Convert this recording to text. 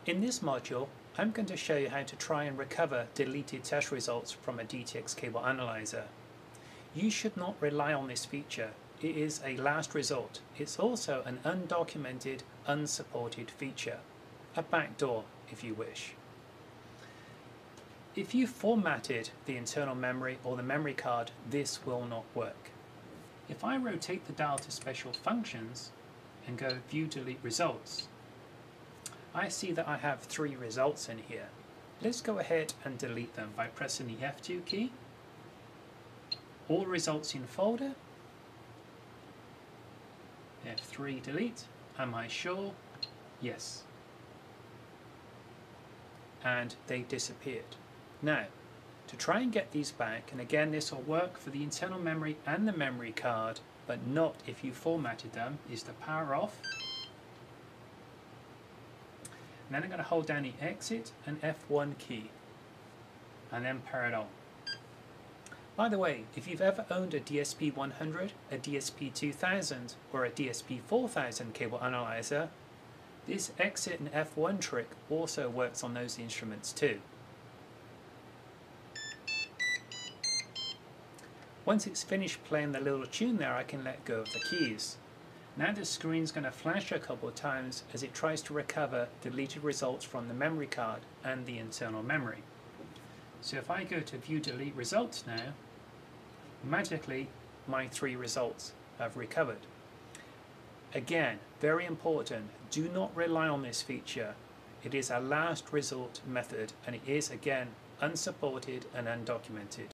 In this module, I'm going to show you how to try and recover deleted test results from a DTX CableAnalyzer. You should not rely on this feature. It is a last resort. It's also an undocumented, unsupported feature. A backdoor, if you wish. If you formatted the internal memory or the memory card, this will not work. If I rotate the dial to Special Functions and go View Delete Results, I see that I have 3 results in here. Let's go ahead and delete them by pressing the F2 key. All results in folder. F3 delete. Am I sure? Yes. And they disappeared. Now, to try and get these back, and again this will work for the internal memory and the memory card, but not if you formatted them, is to power off. And then I'm going to hold down the Exit and F1 key, and then power it on. By the way, if you've ever owned a DSP-100, a DSP-2000, or a DSP-4000 cable analyzer, this Exit and F1 trick also works on those instruments too. Once it's finished playing the little tune there, I can let go of the keys. Now the screen's going to flash a couple of times as it tries to recover deleted results from the memory card and the internal memory. So if I go to View Delete Results now, magically my 3 results have recovered. Again, very important, do not rely on this feature. It is a last resort method and it is again unsupported and undocumented.